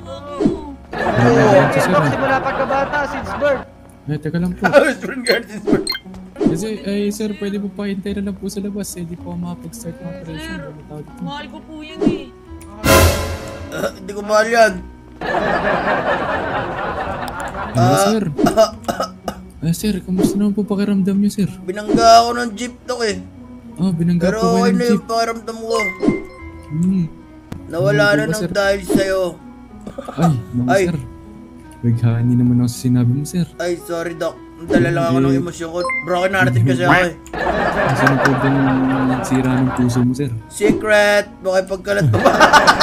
Oo, simula pagkabata, since birth. Teka lang po. Kasi, sir, pwede po pakintay na lang po sa labas. Hindi po ako makapag-start ng operation. Mahal ko po yan eh. Hindi ko mahal yan. Sir. Sir, kamusta naman po pakiramdam niyo, sir? Binangga ako ng jeep, Dok eh. Binangga pero po kayo ng na jeep. yung pakiramdam ko. Nawala na ng dahil sa'yo. Ay, sir. Naghahani naman ako sa sinabi mo, sir. Ay, sorry, Doc. Dala lang ako ng emosyon ko. Broken hearted kasi ako eh. Kasi na po bang sira ng puso mo, sir? Secret! Baka pagkalat pa ba?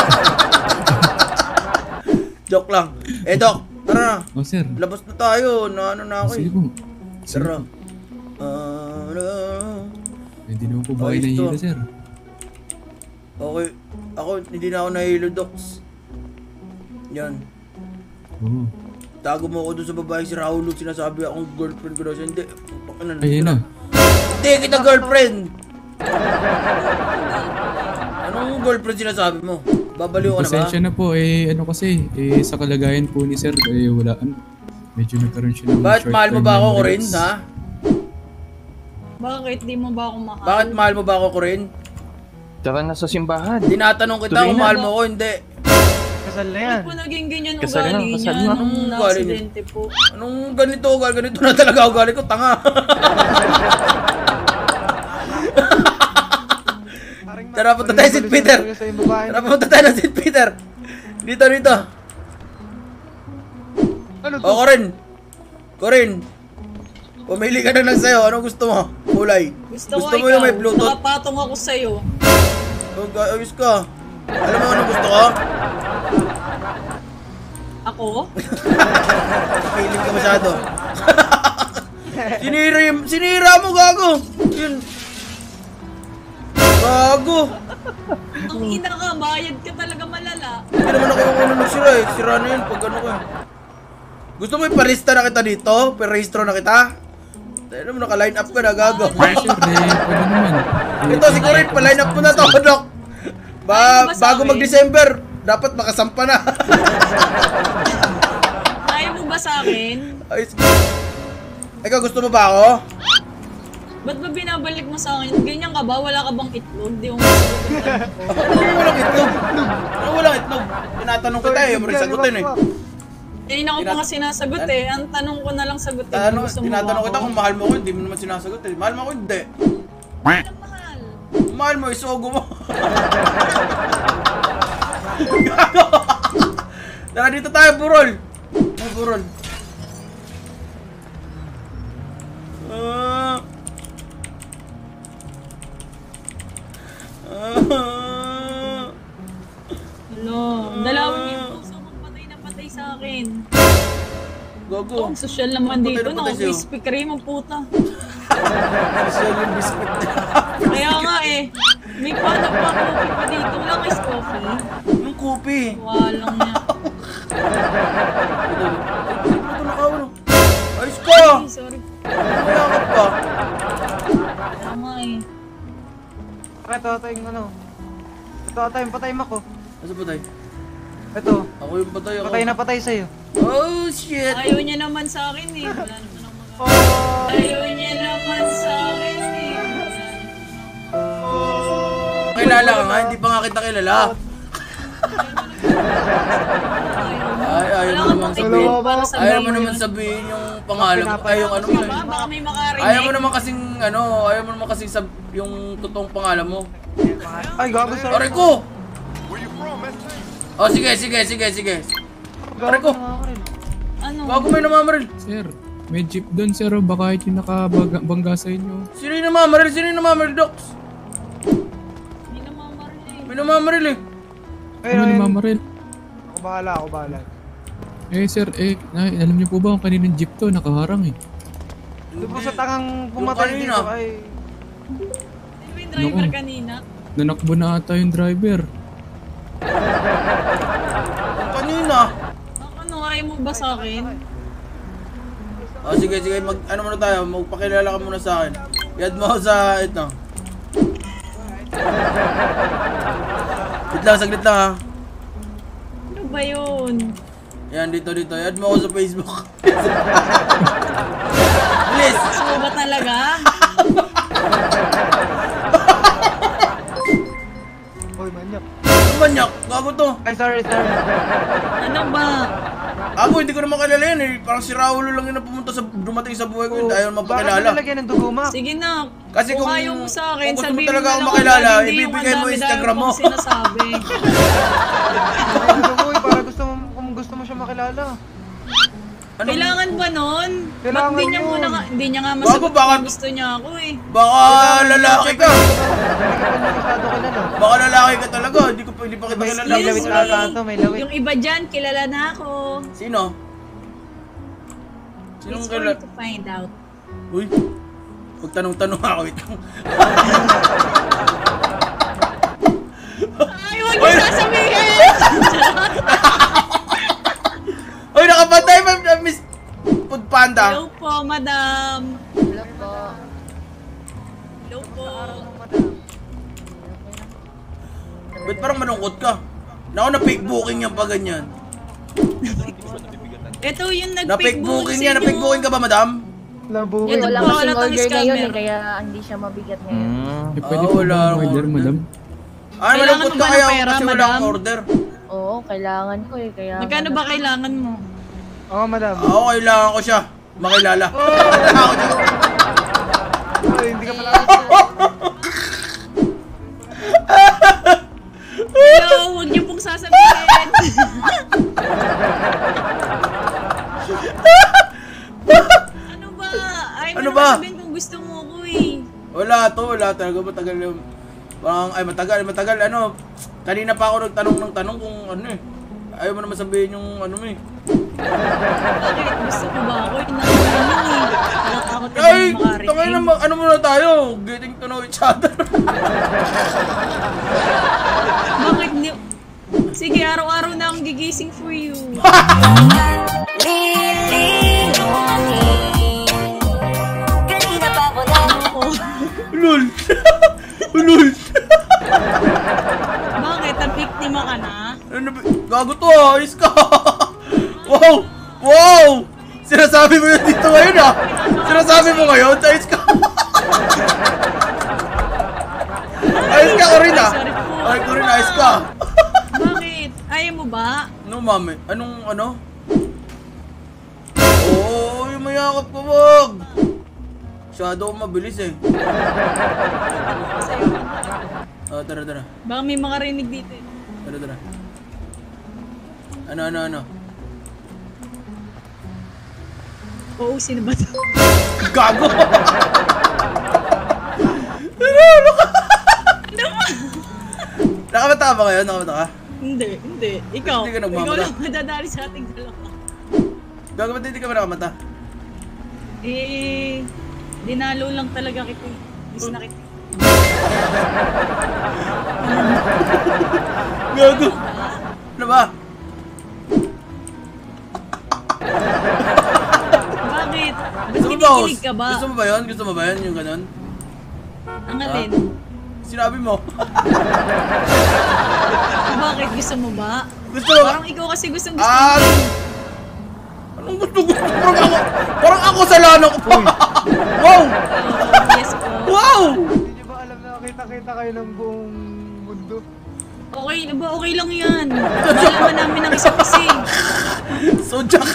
Joke lang. Doc, tara na. Sir. Labas na tayo. Ano na ako eh. Sige po. Tara. Hindi naman po ba kayo nahihilo, sir? Okay. Ako, hindi na ako nahihilo, Docs. Yan. Oo. Tago mo ako doon sa babae si Raulo. Sinasabi akong girlfriend ko daw siya. Hindi. Ayun na. Hindi kita girlfriend. Anong girlfriend sinasabi mo? Babaliw ka na ba? Pasensya na po. Ano kasi, sa kalagayan po ni sir, wala. Medyo nagkaroon siya ng bakit mahal mo ba ako, Corinne, ha? Bakit? Di mo ba ako mahal? Bakit mahal mo ba ako, Corinne? Tara na sa simbahan. Tinatanong kita kung mahal mo ko, hindi. Kasal na yan. Ano po naging ganyan Kasal na, ugali kasal niya na. nung na-aksidente po? Anong ganito ugali? Ganito na talaga ugali ko, tanga. Tara, punta tayo St. Peter. Tara, punta tayo ng St. Peter. Dito. Corinne. Pumili ka na lang sa'yo. Anong gusto mo? Kulay. Gusto mo ikaw. yung may Bluetooth? Nakapatong ako sa'yo. Ayos ka. Alam mo anong gusto ko? Ako? Feeling ka masyado. Sinira mo, gago. Yun. Gago. Ang ina ka, bayad ka talaga malala. Hindi naman ako yung unang nagsira eh. Sira na yun pag ano ko eh. Gusto mo iparista na kita dito? Perehistro na kita? Tayo naman naka-line up ka na, gago. Sir, pwede naman. Ito si Corinne, pa-line up mo na to, Doc. Bago mag-December, dapat makasampa na. Ayaw mo ba sa akin? Ikaw, gusto mo ba ako? Ba't ba binabalik mo sa akin? Ganyan ka ba? Wala ka bang itlog? Di mo masagutin. Walang itlog. Walang itlog. Tinatanong kita eh, yung sagutin eh. Hindi na ko pa nga sinasagot eh. Ang tanong ko na lang sagutin. Tinatanong kita kung mahal mo ko, hindi mo naman sinasagot eh. Mahal mo ako, hindi. Mahal. Mahal mo, isugo mo. Tara, dito tayo, burol. Burol. Dalawang yung puso mong patay na patay sa akin. Gago. Ang social naman dito, naka-crispy cream ang puta. Social yung biscuit. Kaya nga eh, may paano pa coffee pa dito. Wala kayo coffee. Anong coffee? Walang niya. Ito nakawalo. Ayos ka! Sorry. Mayakap ka. Kaya nga eh. Ito yung ano. Ito patay mo ko. Asa patay? Ito. Ako yung patay ako. Patay na patay sa'yo. Oh shit! Ayaw niya naman sa akin eh. Wala naman ang mga... Oh! Ayaw niya naman sa akin eh. Kilala ka nga, hindi pa nga kita kilala. Ayaw mo naman sabihin. Ayaw mo naman sabihin yung pangalan mo. Ay, yung ano mo. Baka may makarinig. Ayaw mo naman kasing yung totoong pangalan mo. Ay, gago sa... Pare ko! Oh, sige. Pare ko! Ano? Bago may namamaril. Sir, may jeep doon, sir. Baka yung nakabangga sa inyo. Sino yung namamaril, Docs? Hindi namamaril eh. May namamaril eh. Ano namamaril? Ako bahala. Sir, alam niyo po ba kung kaninong jeep to? Nakaharang eh. Doon po sa tangang pumatay dito ay... Sino ba yung driver kanina? Nanakbo na ata yung driver. Kanina. Ano, ayaw mo ba sa akin? Oh, sige. Ano muna tayo? Magpakilala ka muna sa akin. I-add mo ako sa ito. Saglit lang ha. Ano ba yun? Yan, dito. Add mo ako sa Facebook. Please. Gusto mo ba talaga? Hoy, manyak. Ano manyak? Gago to. Ay, sorry. Ano ba? Ako, hindi ko naman kilala yan eh. Parang si Raulo lang yun na dumating sa buhay ko yun. Ayaw Bakit mapakilala. mo nalagyan ng dugo, Mac? Sige na. Kasi kung ayaw mo sa akin, kung gusto mo sabihin talaga na akong lang makilala, agad, hindi yung ibibigay mo ang Instagram mo. dami-dami kong sinasabi. Dugo, para kung gusto mo siya makilala. Ano? Kailangan ba nun? Kailangan Ba't hindi niya nga Bago, masagot baka- kung gusto niya ako eh. Baka lalaki ka. Hindi ka pa niya masyado kilala. Baka lalaki ka talaga. Hindi pa kita May kilala. lawit ata ito, may lawit. Yung iba dyan, kilala na ako. Sino? Sinong It's for kilala? you to find out. Uy. Pagtanong-tanong ako ito. Ay, huwag niyo sasabihin! Uy, nakapatay ba, Miss Food Panda? Hello po, madam. Hello po. Hello po. Ba't parang malungkot ka? Naku, na-fake booking yan pa ganyan. Ito yung Na-fake nag-pick booking yan. Na-fake booking ka ba, madam? Labo. Ito Wala po, kasing wala tong order ngayon scammer. kaya hindi siya mabigat ngayon. Eh, pwede Ah, po wala ba akong order, order. madam? Ay, Kailangan malungkot mo ka ba ng kaya pera, kasi wala madam? akong order. Oo, kailangan ko eh. Kaya Magkano ba kailangan mo? Oo, madam. Ako, kailangan ko siya. Makilala. Kailangan ko siya. Ay, hindi ka pala. Hello, huwag niyo pong sasabihin. Ano ba? Ay, Ano ano ba? ba? Sabihin kung gusto mo ako eh. Wala talaga. Matagal yung... Parang, matagal. Ano, kanina pa ako nagtanong ng tanong kung ano eh. Ayaw mo naman sabihin yung ano mo eh. Bakit? Gusto ko ba ako? Inakuha niyo eh. Nakatakot ka Ay, din makarinig. tangay na, ano muna tayo? Getting to know each other. Bakit niyo? Sige, araw-araw na akong gigising for you. Ulul! Ulul! Bakit? Nabiktima ka na? Ano ba? Gago to ah! Ayos ka! Wow! Wow! Sinasabi mo yun dito ngayon ah! Sinasabi mo ngayon? Ayos ka! Ayos ka ko rin ah! Sorry po. Ay ko rin, ayos ka! Bakit? Ayaw mo ba? Ano mami? Anong ano? Oo, yung mayakap ko wag! Masyado akong mabilis eh. Tara. Baka may makarinig dito eh. Tara. Ano? Oo, sino ba to? Gago! Ano ba? Nakamata ka ba ngayon? Nakamata ka? Hindi. Ikaw. Hindi ka nagmamata. Ikaw lang madadali sa ating dalawa. Gago, ba't hindi ka ba nakamata? Eh, dinalo lang talaga kita. Miss na kita. Gago! Ano ba? Bakit? Ba't Gusto mo ba? kinikilig ka ba? Gusto mo ba yun? Gusto mo ba yun? Yung ganun? Ang alin? Sinabi mo. Bakit? Gusto mo ba? Gusto mo ba? Parang ikaw kasi gustong Ah! Anong gusto? Parang ako sa lana ko pa. Wow! Yes po. Wow! Hindi niyo ba alam na kita-kita kayo ng buong mundo? Okay na ba? Okay lang yan. Malaman namin ang isa kasi. Sojak!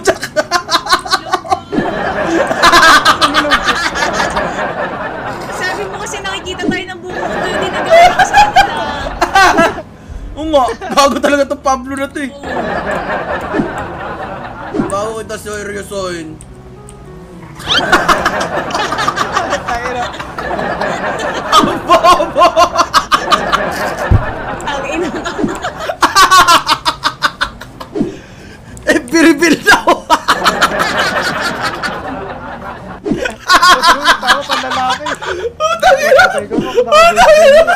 Sabi mo kasi nakikita tayo ng buong mundo. Hindi nagawa ko sa kanila. Oo nga, bago talaga itong Pablo na to eh. Bago kita seryosoin. Ang bobo! Ang ina. Eh, biribil na ako! Tama pa lalaki. Putang ina! Patay ko, makakabit.